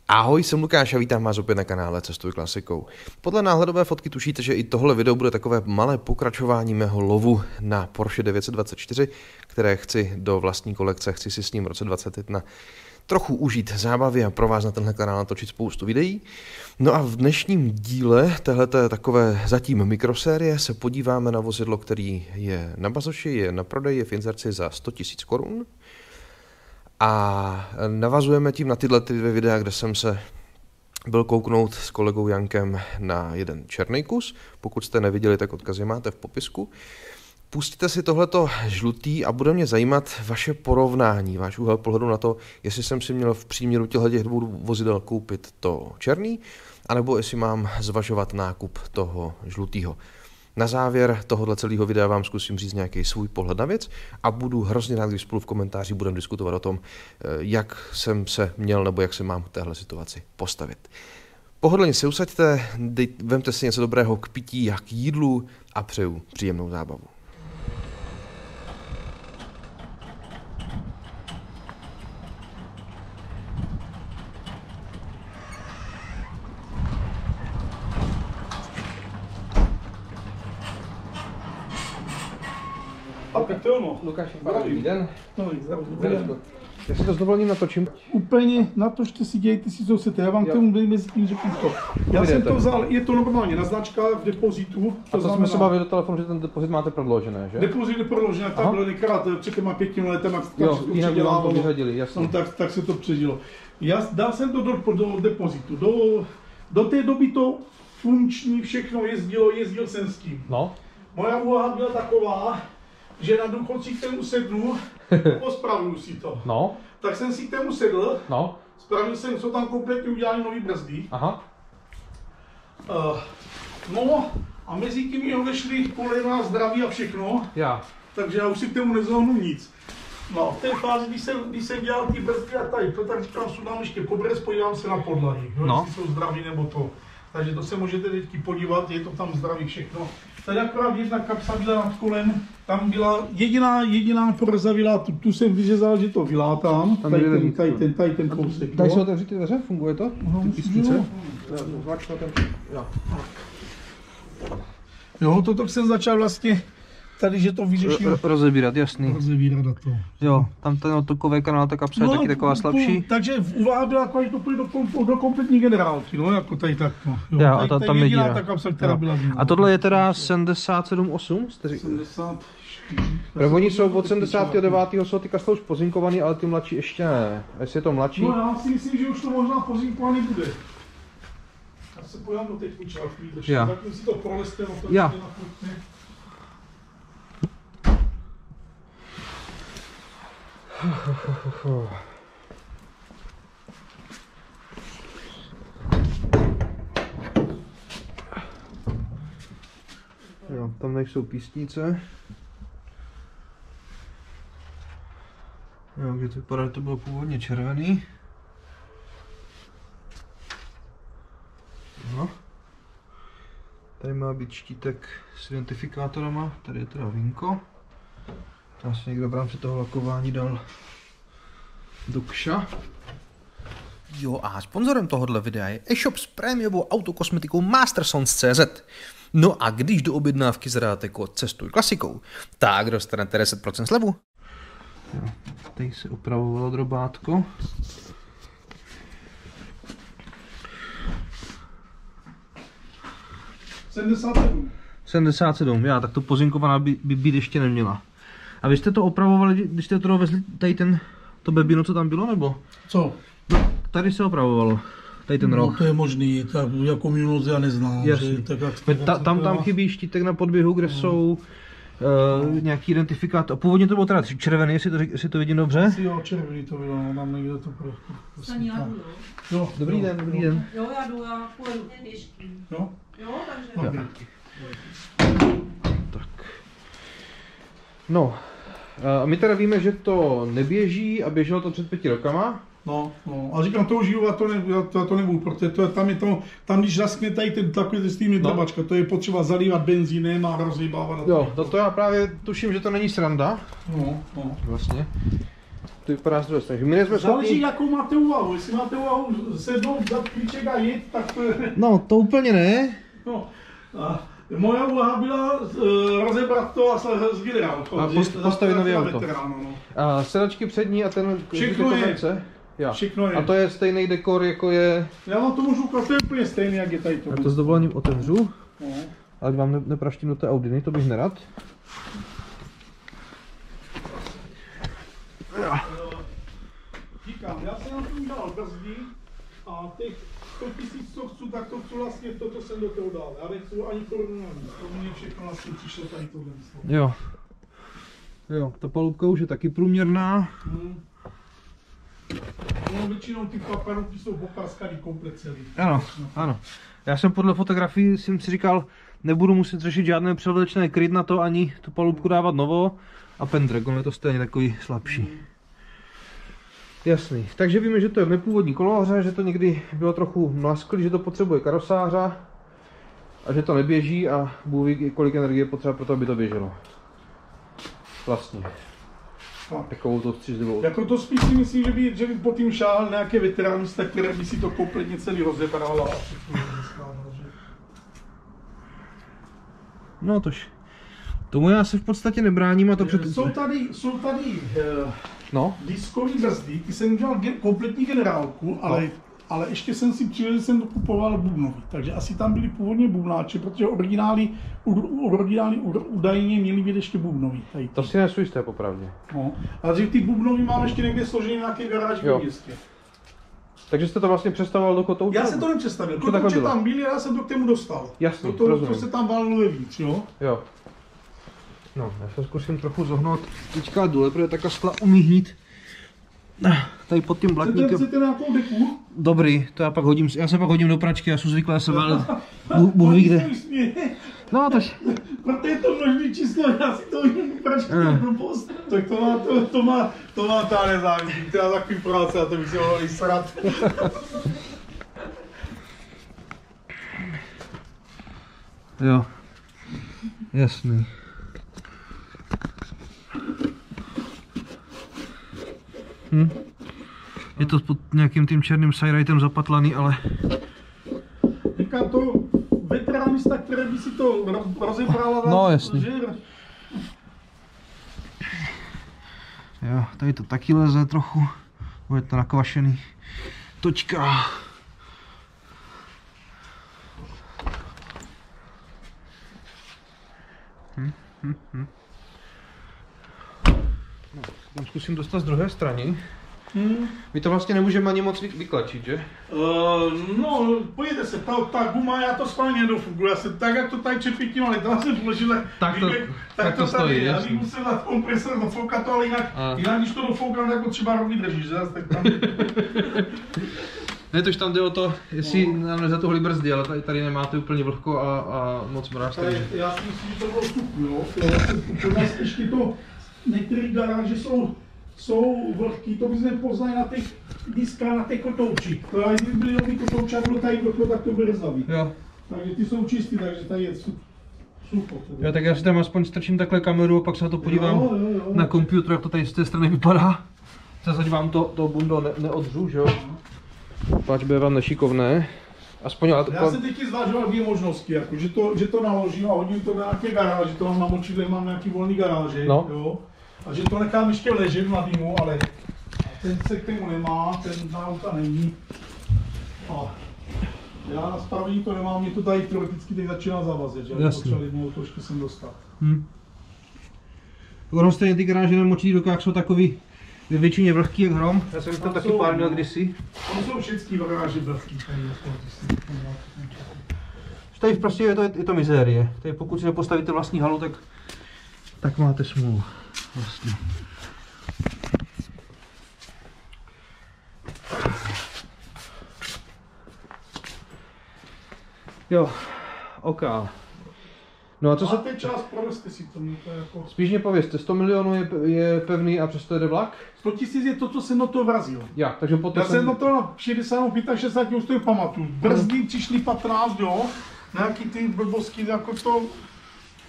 Ahoj, jsem Lukáš a vítám vás opět na kanále Cestuj klasikou. Podle náhledové fotky tušíte, že i tohle video bude takové malé pokračování mého lovu na Porsche 924, které chci do vlastní kolekce, chci si s ním v roce 2021 trochu užít zábavy a pro vás na tenhle kanál natočit spoustu videí. No a v dnešním díle téhleté takové zatím mikrosérie se podíváme na vozidlo, který je na bazoši, je na prodej, je v inzerci za 100 000 korun. A navazujeme tím na tyhle dvě videa, kde jsem se byl kouknout s kolegou Jankem na jeden černý kus. Pokud jste neviděli, tak odkazy máte v popisku. Pustíte si tohleto žlutý a bude mě zajímat vaše porovnání, váš úhel pohledu na to, jestli jsem si měl v příměru těchto dvou vozidel koupit to černý, anebo jestli mám zvažovat nákup toho žlutýho. Na závěr tohohle celého videa vám zkusím říct nějaký svůj pohled na věc a budu hrozně rád, když spolu v komentářích budeme diskutovat o tom, jak jsem se měl nebo jak se mám k téhle situaci postavit. Pohodlně se usaďte, vemte si něco dobrého k pití a k jídlu a přeju příjemnou zábavu. Lukáš, dobrý den. Já si to s dovolením natočím. Úplně natočte si, dějte si, co chcete. Já vám k tomu mezi tím řeknu to. Já jsem to vzal, je to normálně na značkách v depozitu. To jsme se bavili do telefonu, že ten depozit máte prodloužené, že? Depozit je prodloužené, tak bylo někrát před těma 5 letama, jasně. Tak se to přežilo. Já dal jsem to do depozitu. Do té doby to funkční všechno jezdil jsem s tím. No. Moja úloha byla taková, že na důchodci k tému sednu, pospravuju si to. No. Tak jsem si k tému sedl, no. Spravil jsem, co tam kompletně udělali nový brzdy. Aha. No a mezi tím mi odešli kolena, zdraví a všechno. Já. Takže já už si k tému nezohnu nic. No a v té fázi, když jsem dělal ty brzdy a tady, to tak říkám, sudám ještě pobrez, podívám se na podlahy, jestli jsou zdraví nebo to. Takže to se můžete teď podívat, je to tam zdravý všechno. Tady akorát jedna kapsa byla nad kolem, tam byla jediná porzavilá, tu jsem vyřezal, že to vylátám, tady ten kousek. Tady se otevřít ty dveře, funguje to? Jo, toto jsem začal vlastně, tady, že to vyřešil. Rozebírat, jasný. Rozebírat a to. Jo, tam ten otokové kanál, ta kapsa je taky taková slabší. Takže úvaha byla taková, že to půjde do kompletní generálky, no, jako tady takto. Jo, a tam je díra. Ta kapsa, která byla změna. A tohle je teda 77,8? 74. Oni jsou od 79. jsou ty kastle už pozinkovaný, ale ty mladší ještě ne. Jestli je to mladší? No, já si myslím, že už to možná pozinkovaný bude. Já se pojďám do teď částí, zatím si to proleste, no to já. Jo, tam nejsou písnice. Jo, kde to vypadá, že to bylo původně červený. No. Tady má být štítek s identifikátorama, tady je teda vínko. Tam se někdo v rámci toho lakování dal do kša. Jo a sponzorem tohohle videa je e-shop s prémiovou autokosmetikou Mastersons.cz. No a když do objednávky zadáte kód Cestuj klasikou, tak dostanete 10% slevu. Jo, tady se upravovalo drobátko. $77. 77, já, tak to pozinkovaná by být ještě neměla. A vy jste to opravovali, když jste to dovezli, tady to bebino, co tam bylo, nebo? Co? Tady se opravovalo, tady ten roh. No to je možný, tak jako minulost já neznám. Že, tak tam chybí štítek na podběhu, kde jsou nějaký identifikátor. Původně to bylo teda červený, jestli to vidím dobře? Asi jo, červený to bylo, mám někde to prostě. Jo, dobrý den, dobrý den. Jo, já jdu, já pojedu pěšky. Jo? Jo, takže... Jo. Tak. No, my teda víme, že to neběží a běželo to před 5 rokama. No, a říkám, to užiju a to nebudu, protože tam když zaskne tady takový s tím drabačka, to je potřeba zalívat benzínem a rozhýbávat. Jo, to já právě tuším, že to není sranda. No. Vlastně. To vypadá z druhé strany. My nejsme Záleží, schopni... jakou máte úvahu. Jestli máte úvahu sednout, dát klíček a jít, tak to je... No, to úplně ne. No. A moje úvaha byla rozebrat to a z generálkou. A postavit nový auto. No. A sedačky přední a ten... Všechno je. Jo. Všechno je. A to je stejný dekor, jako je... Já vám to můžu ukázat, to je úplně stejný, jak je tady to. Já to s dovolením otevřu. No. Ale vám nepraštím do té Audiny, to bych nerad. Říkám, já jsem na tom udělal brzdy a těch 100 000, co chci, tak to chci vlastně, toto jsem do toho dal. Já nechci ani korunu navíc, to mě všechno vlastně přišlo tady tohle. Jo. Jo, ta palubka už je taky průměrná. No, většinou ty paparky jsou popraskaný komplet celý. Ano, ano. Já jsem podle fotografií si říkal, nebudu muset řešit žádné převlečné kryt na to, ani tu palubku dávat novo. A Pendragon je to stejně takový slabší. Jasný. Takže víme, že to je v nepůvodní kolohře, že to někdy bylo trochu mlasklý, že to potřebuje karosářa a že to neběží a Bůh ví, kolik energie potřeba pro to, aby to běželo. Vlastně. Takovou to střízlivou. Jako to spíš si myslím, že by po tím šáhl nějaké veteránista, které by si to kompletně celý rozebral a všechno. No tož. Tomu já se v podstatě nebráním a to před... Jsou tady no. diskové brzdy, ty jsem udělal kompletní generálku, ale ještě jsem si přivezl, jsem dokupoval bubnový, takže asi tam byly původně bubnáče, protože originály údajně měly být ještě bubnový. To si nesu jisté popravdě. No, ale že ty bubnový mám ještě někde složený na nějaké garáži v městě. Takže jste to vlastně přestavoval do kotouče? Já jsem to nepřestavil, kotouče tam byly a já jsem to k tomu dostal. Jasně, to se tam valilo vevnitř, jo? Jo. No, já se zkusím trochu zohnout teďka důle, protože ta skla umí hnít tady pod tím blatníkem. Chcete nějakou deku? Dobrý, to já se pak hodím do pračky, já jsem zvyklý se válet. Bůh ví kde. No, tož. Proto je to množný číslo, já si to hodím do pračky, to blbost. Tak to má ta nezávislí, to je takový práce a to bych si mohl i srat. Jo, jasný. Je to pod nějakým tím černým siderightem zapatlaný, ale... Říkám to, veteránista, které by si to rozebral a no, jasný. Jo, tady to taky leze trochu, bude to nakvašený. Točka. No, zkusím dostat z druhé strany. My to vlastně nemůžeme ani moc vyklačit, že? No, pojďte se, ta guma, já to schválně nedofunguje, já jsem tak, jak to tady čepí tím, ale tam jsem vložil, tak to stojí, já bych musel dát kompresor, dofoukat to, ale jinak když to dofoukám, tak to třeba rok vydržíš, že? Tak tam... Ne, tož tam jde o to, jestli nám nezatuhly brzdy, ale tady nemáte úplně vlhko a moc mráz. Já si myslím, že to bylo vstupný, jo? U nás ještě to, některé garáže jsou vlhký, to bys nepoznali na těch diskách, na těch kotoučích. To kdyby byly nový kotouče a bylo tady vlhko, tak to bude rzavý. Jo. Takže ty jsou čistý, takže tady je sucho. Jo, tak já si tam aspoň strčím takhle kameru a pak se na to podívám na počítač, jak to tady z té strany vypadá. Zase vám to bundo neodřu, že jo? Páč bude vám nešikovné. Aspoň, ale já jsem teď zvažoval dvě možnosti, jako, že to naložím a hodím to do nějaké garáže, to mám na močidle, mám nějaký volný garáže, no. Jo? A že to nechám ještě ležet mladýmu, ale ten se k tomu nemá, ten na auta není. A já na spravení to nemám, mě to tady teoreticky teď začíná zavazet, že potřeba jednou trošku sem dostat. Ono stejně ty garáže na močidlíkách jsou takový ve většině vlhký jak hrom, já jsem tam taky pár měl kdysi. Tam jsou všechny garáže vlhký. Tady prostě je to mizérie. Tady pokud si nepostavíte vlastní halu, tak máte smůlu. Vlastně. Jo, OK. No a co se... Máte čas, proveste si to, to je jako... Spíš mě povězte, 100 milionů je pevný a přesto jede vlak? 100 000 je to, co jsem na to vrazil. Já, takže potom já jsem na to na 60, 65 už to pamatuju. Brzdy přišly 15, jo? Nějaký ty blbosti, jako to...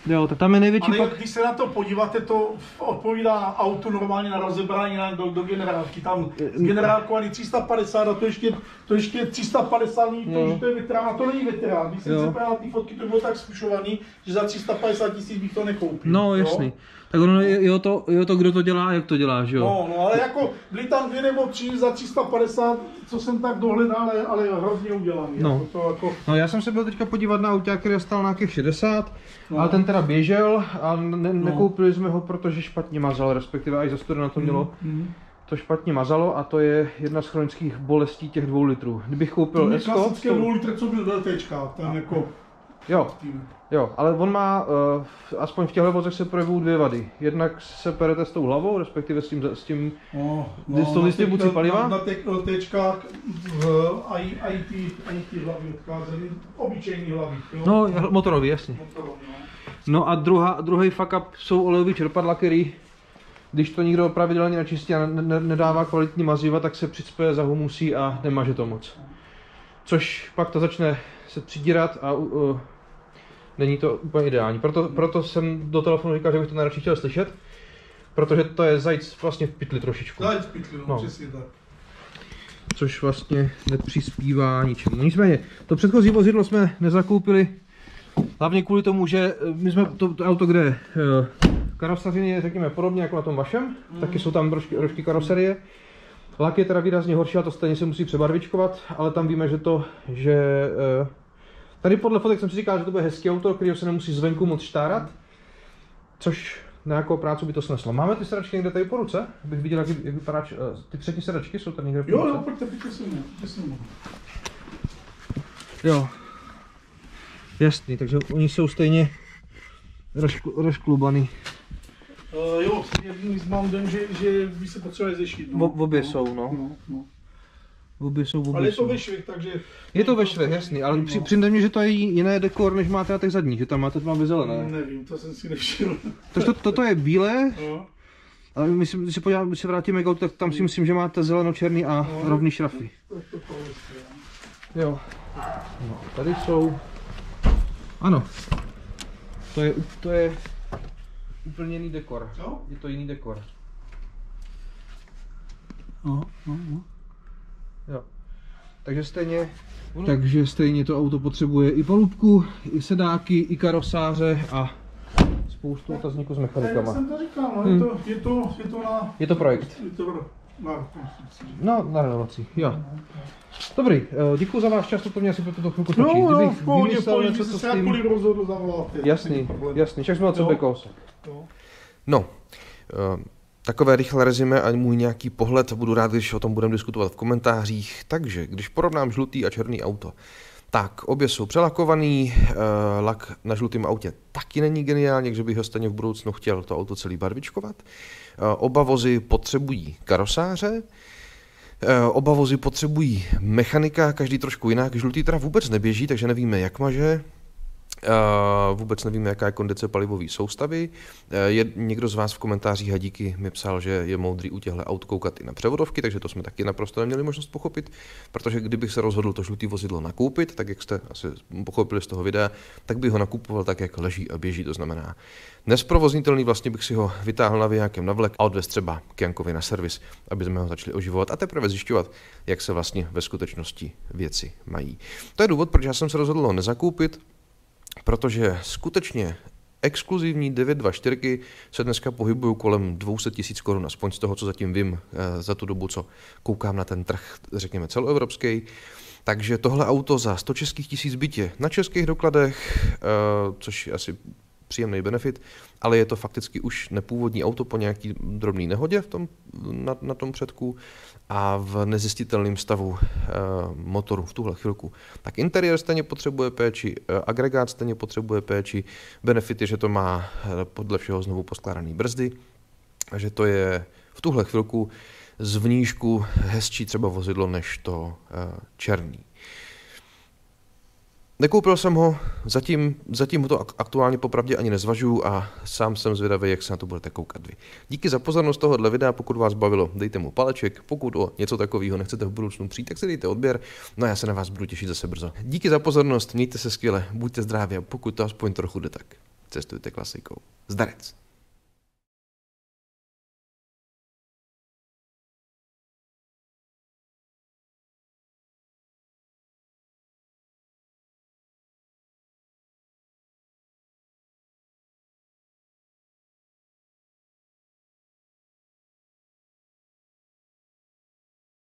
Jo, tak tam je největší Ale pak... když se na to podíváte, to odpovídá autu normálně na rozebrání do generálky. Tam generálkovaný 350 a to ještě 350 lidí, že to je veterán, a to není veterán. Když jsem se právě na ty fotky, to bylo tak zkušovaný, že za 350 000 bych to nekoupil. No jasný. Tak ono je to, kdo to dělá a jak to dělá, že jo? No, ale jako byly tam 2 nebo 3 za 350, co jsem tak dohledal, ale hrozně udělaný. No. No já jsem se byl teďka podívat na auták, který stál na nějakých 60, ale ten teda běžel a nekoupili jsme ho, protože špatně mazal, respektive až za studena to mělo. To špatně mazalo a to je jedna z chronických bolestí těch 2 litrů. Kdybych koupil S-ko... klasické 2 litr, co byl VTčka, ten jako... Jo, ale on má, aspoň v těchto vozech se projevují 2 vady. Jednak se perete s tou hlavou, respektive s tím s tou distribucí paliva. Na těch LTčkách i ty hlavy odcházely, obyčejný hlavy. Jo? No, motorový, jasně. No a druhý fuck up jsou olejový čerpadla, který, když to nikdo pravidelně nečistí a nedává kvalitní maziva, tak se přicpe, zahumusí a nemaže to moc. Což pak to začne se přidírat a není to úplně ideální. Proto jsem do telefonu říkal, že bych to nejradši chtěl slyšet, protože to je zajíc vlastně v pytli trošičku. Zajíc v pytli, no, přesně tak. Což vlastně nepřispívá ničemu. Nicméně, to předchozí vozidlo jsme nezakoupili, hlavně kvůli tomu, že my jsme to auto, kde karoserie je, řekněme, podobně jako na tom vašem, taky jsou tam rožky karoserie. Lak je teda výrazně horší a to stejně se musí přebarvičkovat, ale tam víme, že tady podle fotek jsem si říkal, že to bude hezký auto, který se nemusí zvenku moc štárat, což na nějakou práci by to sneslo. Máme ty sedačky někde tady po ruce? Abych viděl, jak vypadá, ty přední sedačky jsou tady někde po ruce? Jo, pojďte se mnou. Jo, jasný, takže oni jsou stejně rozklubaný. Jo, mám den, že by se potřebovali zešít. No. Obě jsou, no. Obě jsou. Ale je to ve švech, takže... Je to ve švech, jasný, ale přijde mi, že to je jiné dekor, než máte na těch zadních, že tam máte tmavě zelené. Nevím, to jsem si nevšiml. Toto je bílé, ale myslím, když se vrátíme k autu, tak tam si myslím, že máte zeleno-černý a rovný šrafy. Jo. No, tady jsou... Ano. To je úplně jiný dekor. Je to jiný dekor. Jo. Takže stejně to auto potřebuje i palubku, i sedáky, i karosáře a spoustu otazníků s mechanikama. Já jsem to říkal, no, je to projekt. Na renovaci, jo. Dobrý, děkuji za váš čas, to mě asi pro tuto chvilku stačí. No, v pohodě, něco se jakkoliv rozhodl zavoláte. Jasný, však jsme od sebe kousek. No, takové rychlé rezime a můj nějaký pohled, budu rád, když o tom budeme diskutovat v komentářích. Takže, když porovnám žlutý a černý auto, tak obě jsou přelakovaný, lak na žlutém autě taky není geniální, takže bych ho stejně v budoucnu chtěl to auto celý barvičkovat. Oba vozy potřebují karosáře, oba vozy potřebují mechanika, každý trošku jinak. Žlutý teda vůbec neběží, takže nevíme, jak maže. Vůbec nevíme, jaká je kondice palivové soustavy. Někdo z vás v komentářích Hadíky mi psal, že je moudrý u těchto aut koukat i na převodovky, takže to jsme taky naprosto neměli možnost pochopit, protože kdybych se rozhodl to žlutý vozidlo nakoupit, tak jak jste asi pochopili z toho videa, tak bych ho nakupoval tak, jak leží a běží, to znamená nesprovoznitelný, vlastně bych si ho vytáhl navijákem na vlek a odvez třeba k Jankovi na servis, aby jsme ho začali oživovat a teprve zjišťovat, jak se vlastně ve skutečnosti věci mají. To je důvod, proč já jsem se rozhodl ho nezakoupit, protože skutečně exkluzivní 924 se dneska pohybují kolem 200 000 korun, aspoň z toho, co zatím vím za tu dobu, co koukám na ten trh, řekněme celoevropský. Takže tohle auto za 100 českých tisíc bytě na českých dokladech, což je asi příjemný benefit, ale je to fakticky už nepůvodní auto po nějaký drobný nehodě na tom předku a v nezjistitelném stavu motoru v tuhle chvilku. Tak interiér stejně potřebuje péči, agregát stejně potřebuje péči, benefit je, že to má podle všeho znovu poskládaný brzdy a že to je v tuhle chvilku zvnížku hezčí třeba vozidlo než to černý. Nekoupil jsem ho, zatím ho to aktuálně popravdě ani nezvažuju a sám jsem zvědavý, jak se na to budete koukat vy. Díky za pozornost tohohle videa, pokud vás bavilo, dejte mu paleček, pokud o něco takového nechcete v budoucnu přijít, tak si dejte odběr, no a já se na vás budu těšit zase brzo. Díky za pozornost, mějte se skvěle, buďte zdraví a pokud to aspoň trochu jde tak. cestujte klasikou. Zdarec.